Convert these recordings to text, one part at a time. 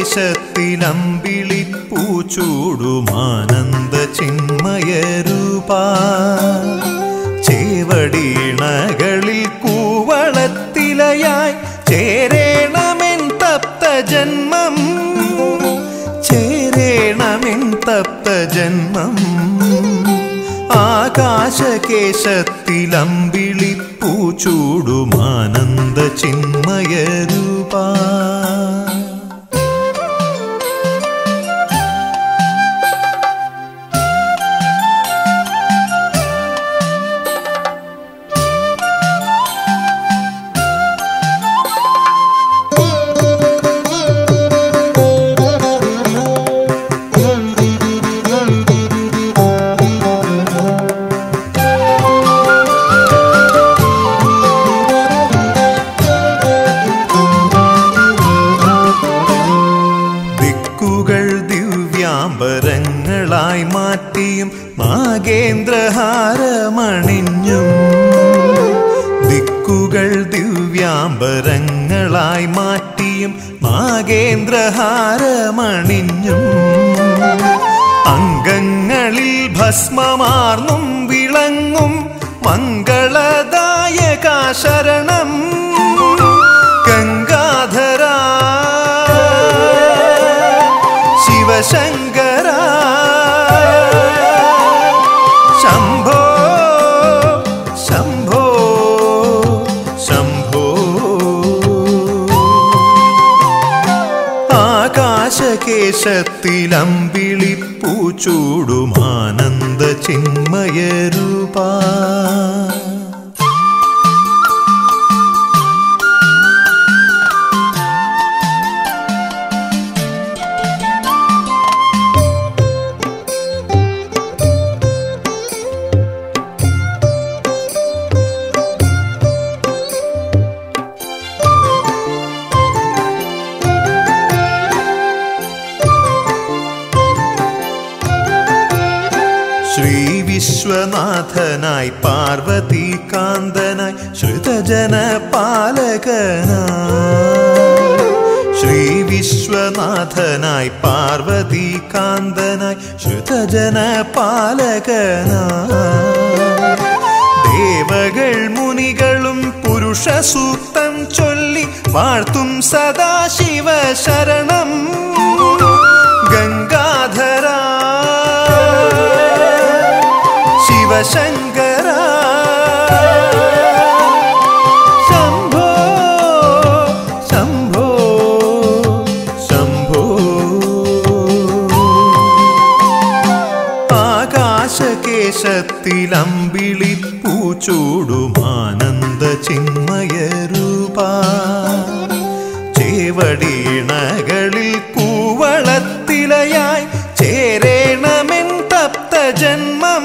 ആകാശകേശത്തിലമ്പിളിപ്പൂച്ചൂടുമാനന്ദ ചിന്മയരൂപാ ചേവടീണകളിൽ കൂവളത്തിലയായി ചേരേണമെൻ തപ്തജന്മം ചേരേണമെൻ തപ്തജന്മം ആകാശകേശത്തിലമ്പിളിപ്പൂച്ചൂടുമാനന്ദ ചിന്മയരൂപാ ദിവ്യാംബരങ്ങളായി മാറ്റിയും നാഗേന്ദ്രഹാരമണിഞ്ഞും ദിക്കുകൾ ദിവ്യാംബരങ്ങളായി മാറ്റിയും നാഗേന്ദ്രഹാരമണിഞ്ഞും അംഗങ്ങളിൽ ഭസ്മമാർന്നും വിളങ്ങും മംഗളദായക ശരണം ഗംഗാധരാ ശിവശങ്കര ശംഭോ ശംഭോ ശംഭോ ആകാശകേശത്തിലമ്പിളിപ്പൂച്ചൂടുമാനന്ദ ചിന്മയരൂപാ വിശ്വനാഥനായി പാർവതീകാന്തനായി ശ്രുതജനപാലകനായി ശ്രീ വിശ്വനാഥനായി പാർവതീകാന്തനായി ശ്രുതജനപാലകനായി ദേവകൾ മുനികളും പുരുഷസൂക്തം ചൊല്ലി വാഴ്ത്തും സദാശിവ ശരണം ഗംഗാധരാ ശിവശങ്കര ശംഭോ ശംഭോ ശംഭോ ആകാശകേശത്തിലമ്പിളിപ്പൂച്ചൂടുമാനന്ദ ചിന്മയരൂപാ ചേവടീണകളിൽ കൂവളത്തിലയായി ചേരേണമെൻ തപ്തജന്മം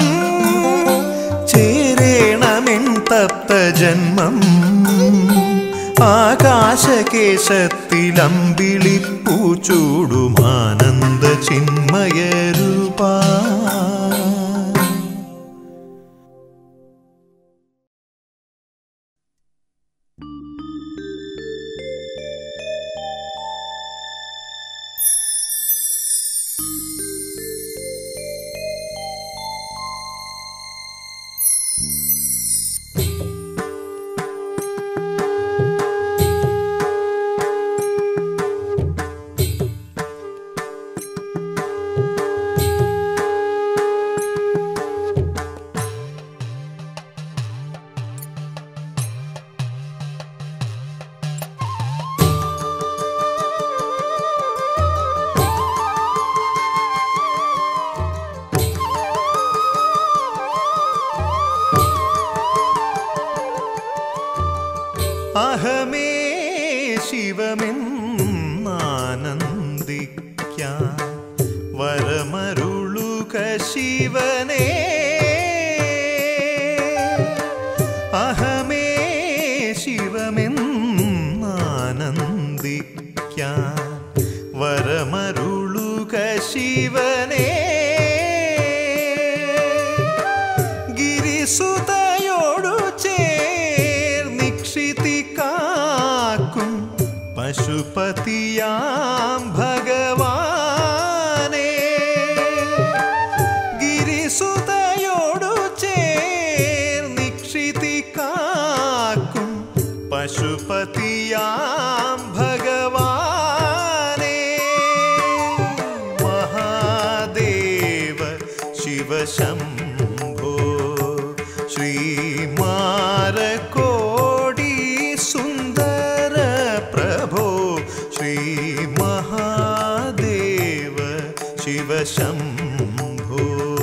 ചേരേണമെൻ തപ്തജന്മം ആകാശകേശത്തിലമ്പിളിപ്പൂച്ചൂടുമാനന്ദ ചിന്മയരൂപാ അഹമേ ശിവമെന്നാനന്ദിക്കാൻ വരമരുളുക ശിവനേ അഹമേ ശിവമെന്നാനന്ദിക്കാൻ വരമരുളുക ശിവനേ ഗിരിസുതയോടു ചേർന്നിക്ഷിതി കാക്കും പശുപതിയാം ഭഗ ശിവശംഭോ ശ്രീമാരകോടി സുന്ദര പ്രഭോ ശ്രീ മഹാദേവ ശിവശംഭോ.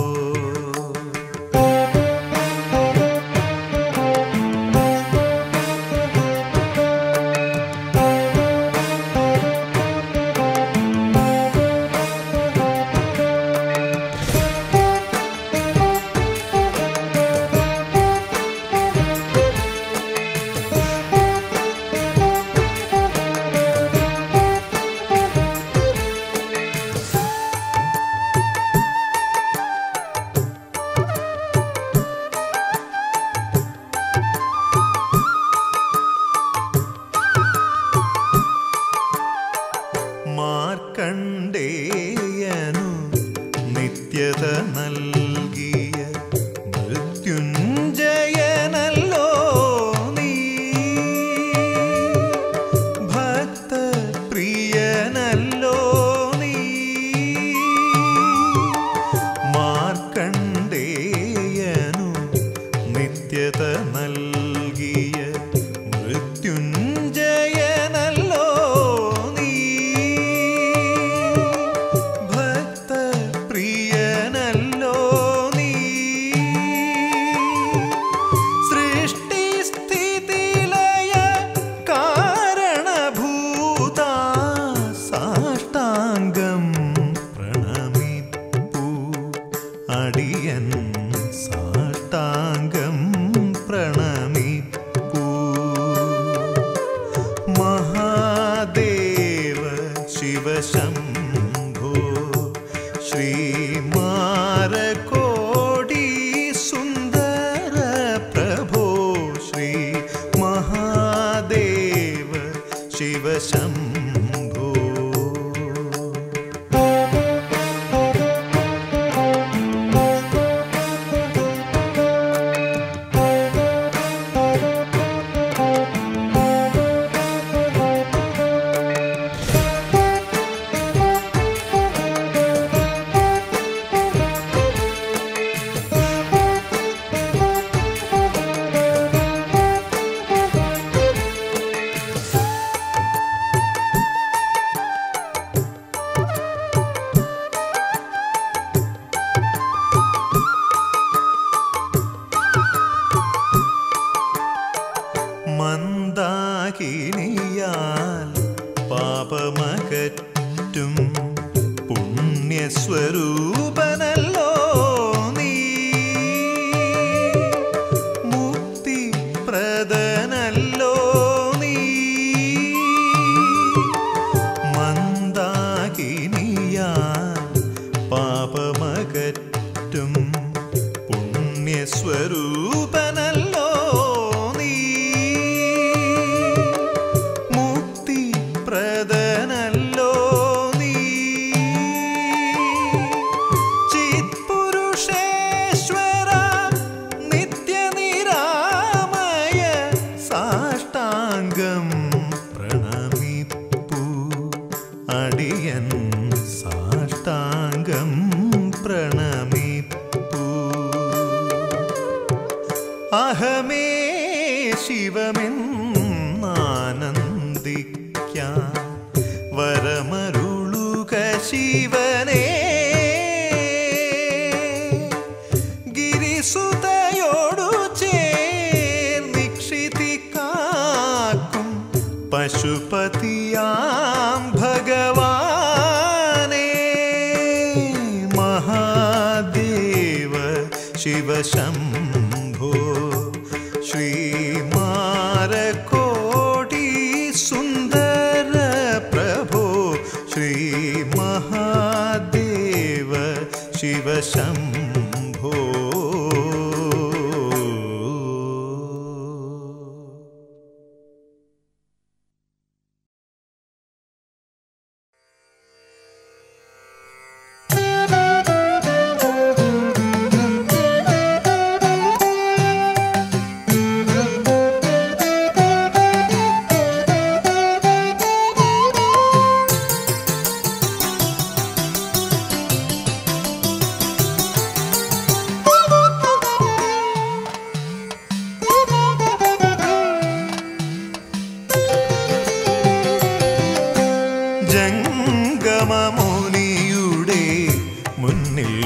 മാർക്കണ്ഡേയനു നിത്യത നൽകിയ മൃത്യുഞ്ജയനല്ലോ നീ, ഭക്തപ്രിയനല്ലോ നീ. മാർക്കണ്ഡേയനു നിത്യത നൽകിയ മൃത്യുഞ്ജയനല്ലോ നീ, ഭക്തപ്രിയനല്ലോ നീ. സൃഷ്ടിസ്ഥിതിലയ കാരണഭൂത സാഷ്ടാംഗം പ്രണമിപ്പൂ അടിയൻ, സാഷ്ടാംഗം പ്രണമിപ്പൂ. മഹാദേവ ശിവശംഭോ ശ്രീമാരകോടി സുന്ദര പ്രഭോ ശ്രീ മഹാദേവ ശിവശംഭോ. മന്ദാകിനിയാൽ പാപമകറ്റും പുണ്യസ്വരൂപനല്ലോ നീ, മുക്തിപ്രദനല്ലോ നീ. മന്ദാകിനിയാൽ പാപമകറ്റും പുണ്യസ്വരൂപനല്ലോ നീ, മുക്തിപ്രദനല്ലോ നീ. ചിത്പുരുഷേശ്വര നിത്യനിരാമയ സാഷ്ടാംഗം പ്രണമിപ്പൂ അടിയൻ, സാഷ്ടാംഗം പ്രണമിപ്പൂ. അഹമേ ശിവമെന്നാനന്ദിക്കാൻ വരമരുളുക ശിവനേ. ഗിരിസുതയോടു ചേർന്നിക്ഷിതി കാക്കും പശുപതിയാം ഭഗവാനേ. മഹാദേവ ശിവശംഭോ ശ്രീമാരകോടി സുന്ദര പ്രഭോ ശ്രീ മഹാദേവ ശിവശംഭോ.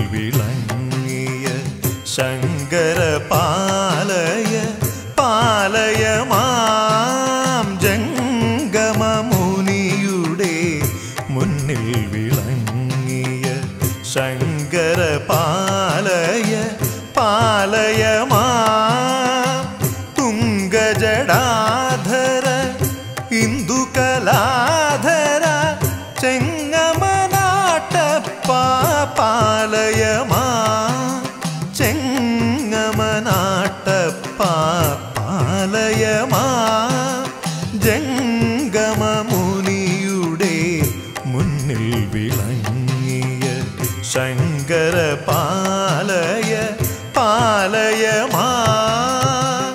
വിളങ്ങിയ ശങ്കര പാലയ പാലയ മാം ജംഗമമുനിയുടെ മുന്നിൽ വിളങ്ങിയ ശങ്കര പാലയ പാലയ മാം തുംഗജടാധര ഇന്ദുകലാധര ചെങ്ങമനാട്ടപ്പ പാലയ മാം ചെങ്ങമനാട്ടപ്പ പാലയ മാം ജംഗമമുനിയുടെ മുന്നിൽ വിളങ്ങിയ ശങ്കര പാലയ പാലയ മാം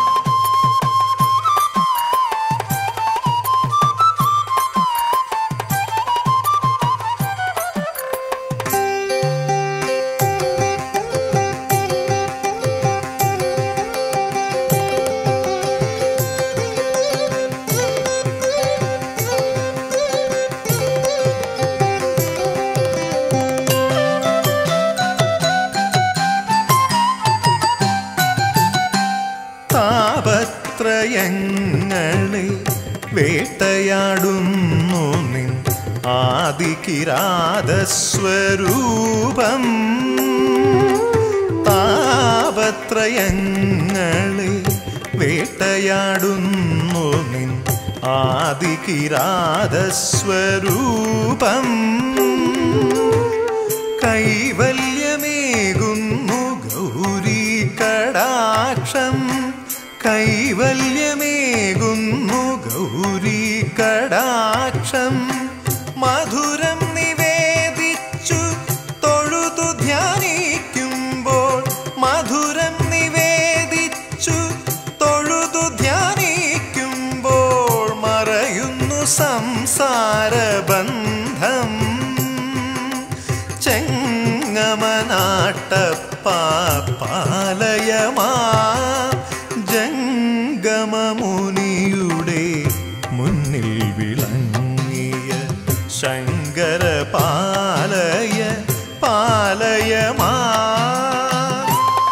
താപത്രയങ്ങളെ വേട്ടയാടുന്നു നിൻ ആദികിരാതസ്വരൂപം താപത്രയങ്ങളെ വേട്ടയാടുന്നു നിൻ ആദികിരാതസ്വരൂപം കൈവല്യമേകുന്നു ഗൗരീ കടാക്ഷം കൈവല്യമേകുന്നു ഗൗരീ കടാക്ഷം മധുരം നിവേദിച്ചു തൊഴുതു ധ്യാനിക്കുമ്പോൾ മധുരം നിവേദിച്ചു തൊഴുതു ധ്യാനിക്കുമ്പോൾ മറയുന്നു സംസാരബന്ധം ചെങ്ങമനാട്ടപ്പ പാലയ മാം ജംഗമമുനിയുടെ മുന്നിൽ വിളങ്ങിയ ശങ്കര പാലയ പാലയ മാം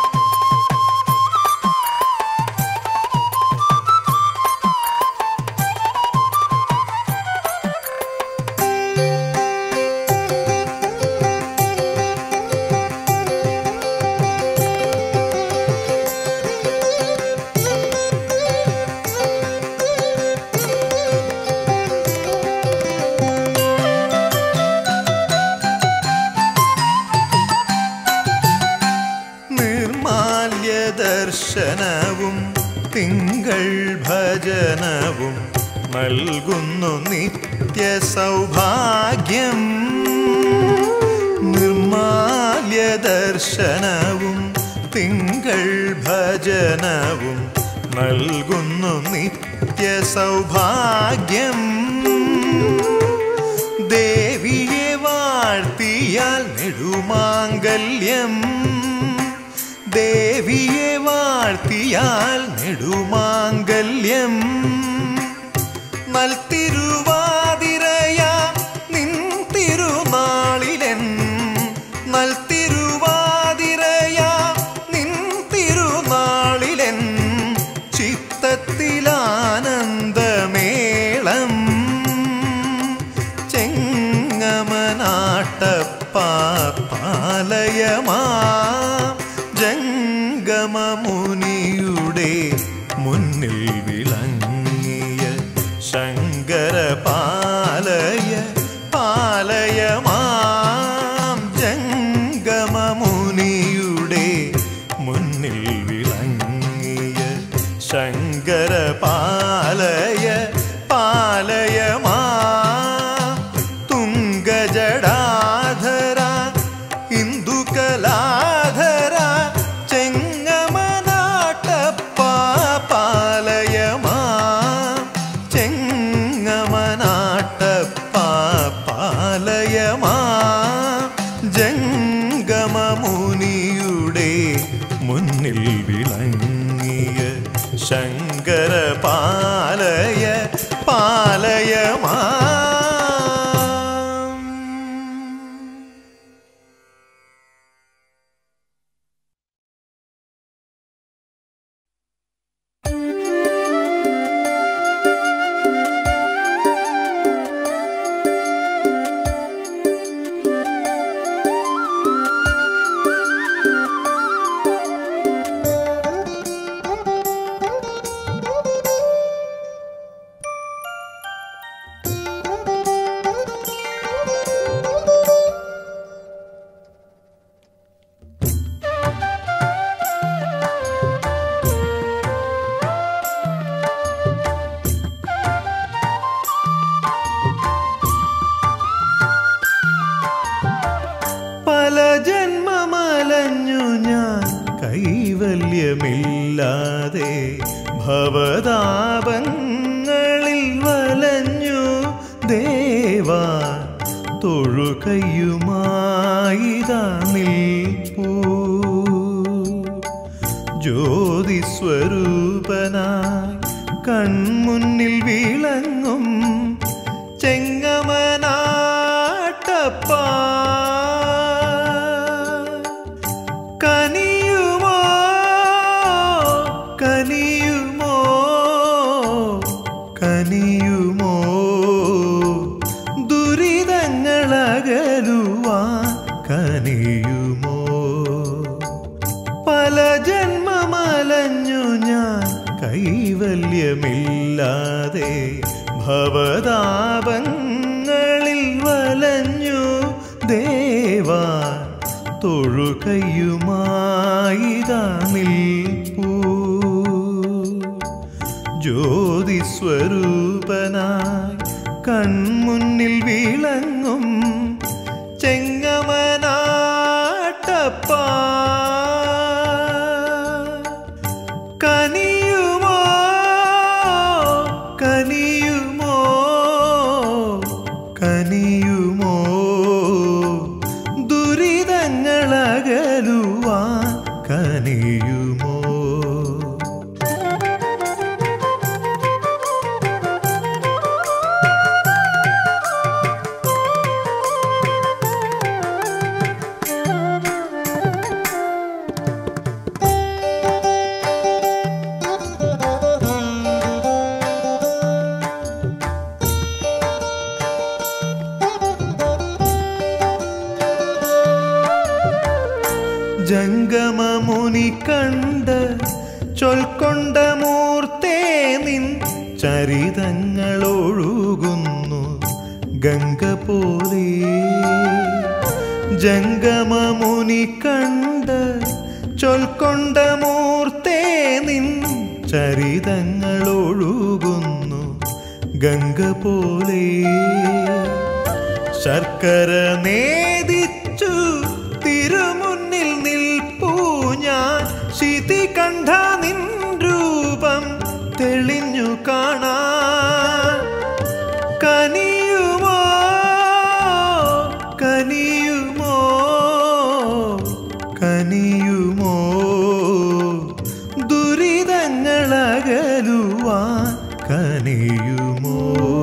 ദർശനവും തിങ്കൾ ഭജനവും നൽകുന്നു നിത്യ സൗഭാഗ്യം നിർമാല്യ ദർശനവും തിങ്കൾ ഭജനവും നൽകുന്നു നിത്യ സൗഭാഗ്യം ദേവിയെ വാഴ്ത്തിയാൽ നെടുമാംഗല്യം ദേവിയെ വാഴ്ത്തിയാൽ നെടുമാംഗല്യം നൽത്തിരുവാതിരയാ നിൻ തിരുനാളിലെൻ നൽത്തിരുവാതിരയാ നിൻ തിരുനാളിലെൻ ചിത്തത്തിലാനന്ദമേളം ചെങ്ങമനാട്ടപ്പ പാലയ മാം ജംഗമമുനിയുടെ മുന്നിൽ വിളങ്ങിയ ശങ്കര പാലയ പാലയ മാം ജംഗമമുനിയുടെ മുന്നിൽ വിളങ്ങിയ ശങ്കര പാലയ പാലയ മാം തുംഗജടാധര ഇന്ദുകലാധര ചെങ്ങമനാട്ടപ്പ പാലയ മാം ചെങ്ങമനാട്ടപ്പ പാലയ മാം ജംഗമമുനിയുടെ മുന്നിൽ വിളങ്ങിയ ശങ്കര പാലയ പാലയ മാം കൈവല്യമില്ലാതെ ഭവതാപങ്ങളിൽ വലഞ്ഞു ദേവാ തൊഴുകയുമായിതാ നിൽപ്പൂ ജ്യോതിസ്വരൂപനായി കൺമുന്നിൽ വിളങ്ങും ചെങ്ങമനാട്ടപ്പാ കനിയുമോ കനിയുമോ കനിയുമോ ദുരിതങ്ങളകലുവാൻ കനിയുമോ പല ജന്മമലഞ്ഞു ഞാൻ കൈവല്യമില്ലാതെ ഭവതാപങ്ങളിൽ വലഞ്ഞു ദേവാ തൊഴുകയുമായിതാ നിൽപ്പൂ ജ്യോതിസ്വരൂപനായി കൺമുന്നിൽ വിളങ്ങും ചെങ്ങമനാട്ടപ്പാ കനിയുമോ കനിയുമോ കനിയുമോ ദുരിതങ്ങളകലുവാൻ കനിയുമോ ജംഗമമുനി കണ്ട് ചൊൽക്കൊണ്ട മൂർത്തേ നിൻ ചരിതങ്ങളൊഴുകുന്നു ഗംഗ പോലെ ജംഗമമുനി കണ്ട് ചൊൽക്കൊണ്ട മൂർത്തേ നിൻ ചരിതങ്ങളൊഴുകുന്നു ഗംഗ പോലെ ശർക്കര നേദിച്ചു തിരുമുന്നിൽ നിൽപ്പൂ ഞാൻ ശിതികണ്ഠ നിൻ രൂപം തെളിഞ്ഞു കാണാൻ കനിയുമോ കനിയുമോ കനിയുമോ ദുരിതങ്ങളകലുവാൻ കനിയുമോ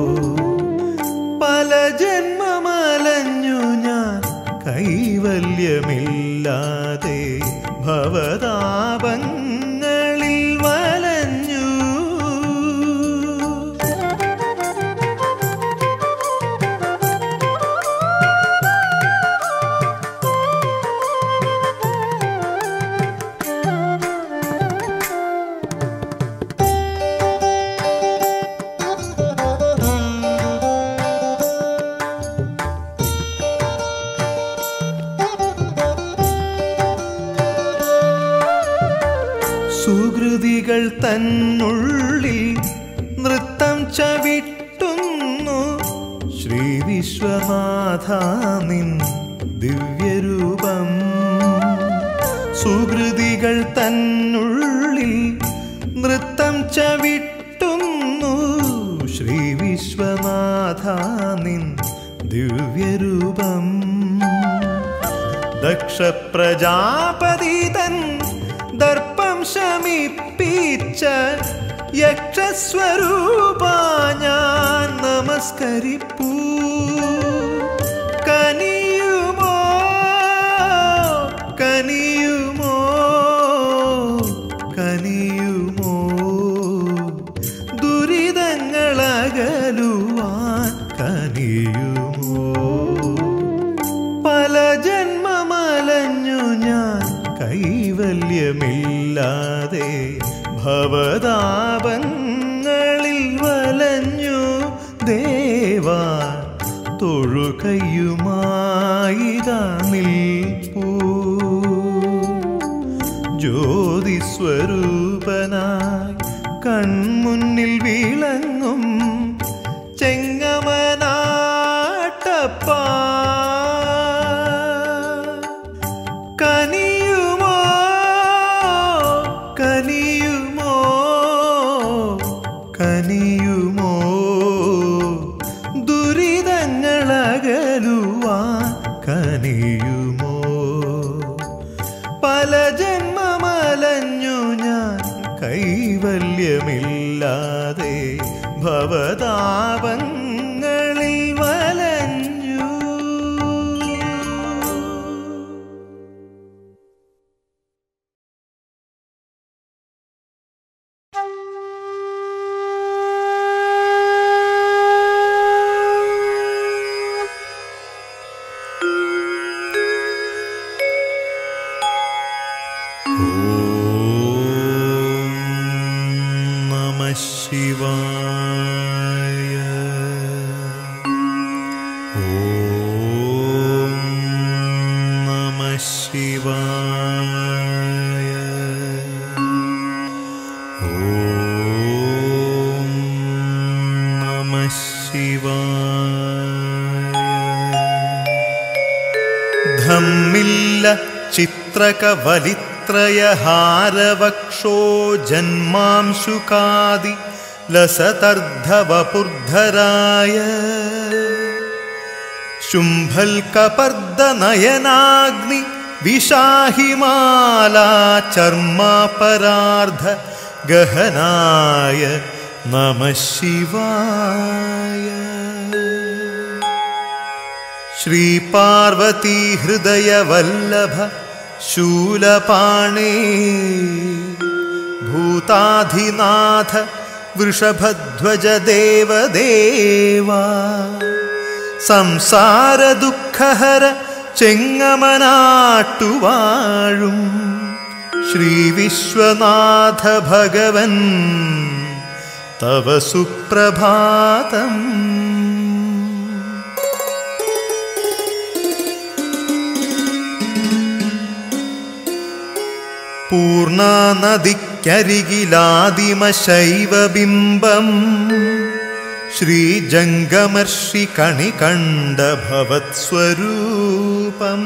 പല ജന്മമലഞ്ഞു ഞാൻ കൈവല്യമില്ലാതെ ഭവതാപങ്ങളിൽ വലഞ്ഞു സുകൃതികൾ തന്നുള്ളിൽ നൃത്തം ചവിട്ടുന്നു ശ്രീ വിശ്വനാഥ നിൻ ദിവ്യരൂപം സുകൃതികൾ തന്നുള്ളിൽ നൃത്തം ചവിട്ടുന്നു ശ്രീ വിശ്വനാഥ നിൻ ദിവ്യരൂപം ദക്ഷ പ്രജാപതി തൻ ദർപ്പം ശമിപ്പിച്ച യക്ഷസ്വരൂപ ഞാൻ നമസ്കരിപ്പൂ കനിയുമോ കനിയുമോ കനിയുമോ ദുരിതങ്ങളകലുവാൻ കനിയുമോ പല ജന്മമലഞ്ഞു ഞാൻ കൈവല്യമില്ലാതെ ഭവതാപങ്ങളിൽ വലഞ്ഞു ദേവാ തൊഴുകയുമായിതാ നിൽപ്പൂ ജ്യോതിസ്വരൂപനായി കൺമുന്നിൽ വിളങ്ങും ചെങ്ങമനാട്ടപ്പാ കനിയുമോ പല ജന്മമലഞ്ഞു ഞാൻ കൈവല്യമില്ലാതെ ഭവതാപങ്ങളിൽ വലഞ്ഞു. ശിവായ ഓം നമഃ ശിവായ ഓം നമഃ ശിവായ. ധമ്മില്ല ചിത്രകവലിത്രയഹാരവക്ഷോ ജന്മാംശുകാദി ലസതർദ്ധവപുർധരായ ശുംഭൽകപർദ്ദനയനാഗ്നി വിഷാഹിമാലാ ചർമാപരാർദ്ധ ഗഹനായ നമഃ ശിവായ. ശ്രീപാർവതീ ഹൃദയവല്ലഭ ശൂലപാണേ ഭൂതാധിനാഥ വൃഷഭധ്വജ ദേവദേവാ സംസാര ദുഃഖഹര ചെങ്ങമനാട്ടുവാഴും ശ്രീ വിശ്വനാഥ ഭഗവൻ തവ സുപ്രഭാതം. പൂർണാനദിക്കരികിലാദിമശൈവബിംബം ശ്രീജംഗമർഷി കണികണ്ഠ ഭവത്സ്വരൂപം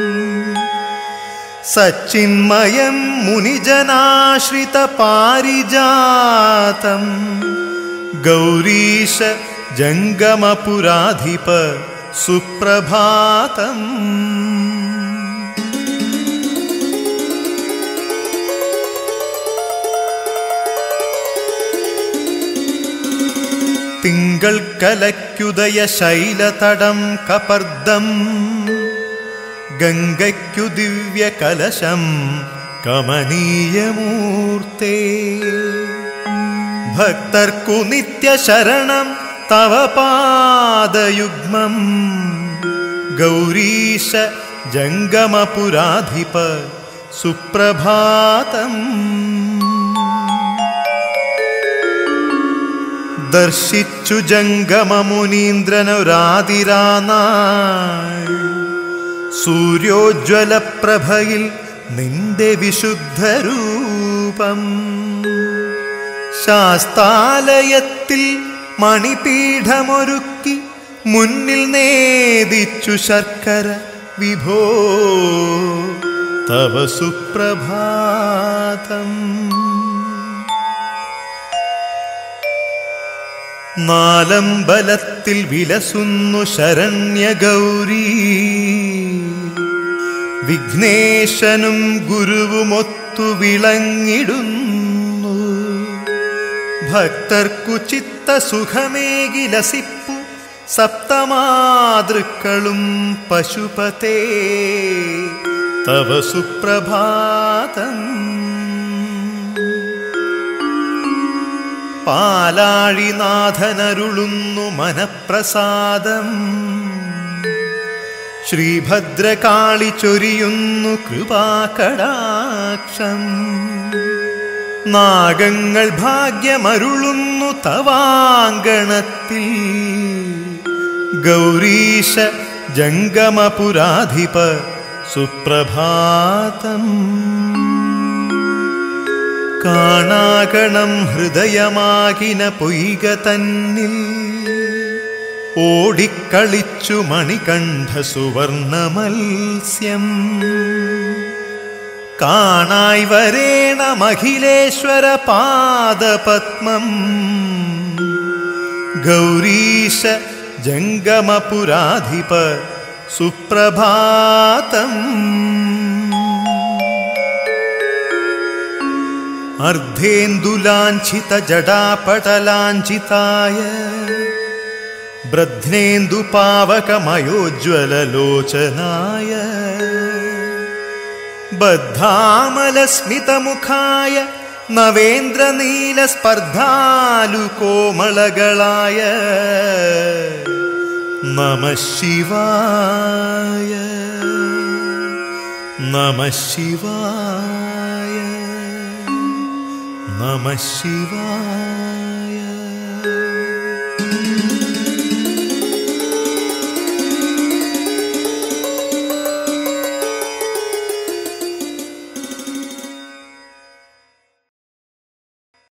സച്ചിന്മയം മുനിജനാശ്രിത പാരിജാതം ഗൗരീശ ജംഗമപുരാധിപ സുപ്രഭാതം. തിങ്കൾ കലയ്ക്കുദയ ശൈലതടം കപർദം ഗംഗയ്ക്കു ദിവ്യ കലശം കമനീയമൂർത്തേ ഭക്തർക്കു നിത്യശരണം തവ പാദയുഗ്മം ഗൗരീശ ജംഗമപുരാധിപ സുപ്രഭാതം. ദർശിച്ചു ജംഗമമുനീന്ദ്രനൊരാതിരാനാൾ സൂര്യോജ്വല പ്രഭയിൽ നിന്റെ വിശുദ്ധരൂപം ശാസ്താലയത്തിൽ മണിപീഠമൊരുക്കി മുന്നിൽ നേദിച്ചു ശർക്കര വിഭോ തവ സുപ്രഭാതം. നാലമ്പലത്തിൽ വിലസുന്നു ശരണ്യഗൗരീ വിഘ്നേശനും ഗുരുവുമൊത്തു വിളങ്ങിടുന്നു ഭക്തർക്കു ചിത്തസുഖമേകി ലസിപ്പു സപ്തമാതൃക്കളും പശുപതേ തവ സുപ്രഭാതം. പാലാഴിനാഥനരുളുന്നു മനപ്രസാദം ശ്രീഭദ്രകാളി ചൊരിയുന്നു കൃപാകടാക്ഷം നാഗങ്ങൾ ഭാഗ്യമരുളുന്നു തവാങ്കണത്തിൽ ഗൗരീശ ജംഗമപുരാധിപ സുപ്രഭാതം. കാണാകണം ഹൃദയമാകിന പൊയ്ക തന്നിൽ ഓടിക്കളിച്ചു മണികണ്ഠ സുവർണ മത്സ്യം കാണായി വരേണമഖിലേശ്വര പാദപത്മം ഗൗരീശ ജംഗമപുരാധിപ സുപ്രഭാതം. अर्धेन्दुलाञ्छितजडापटलाञ्छिताय ब्रध्नेन्दुपावकमयोज्ज्वललोचनाय बद्धामलस्मितमुखाय नवेन्द्रनीलस्पर्धालुकोमलगलाय नमः शिवाय नमः शिवाय नमः शिवाय।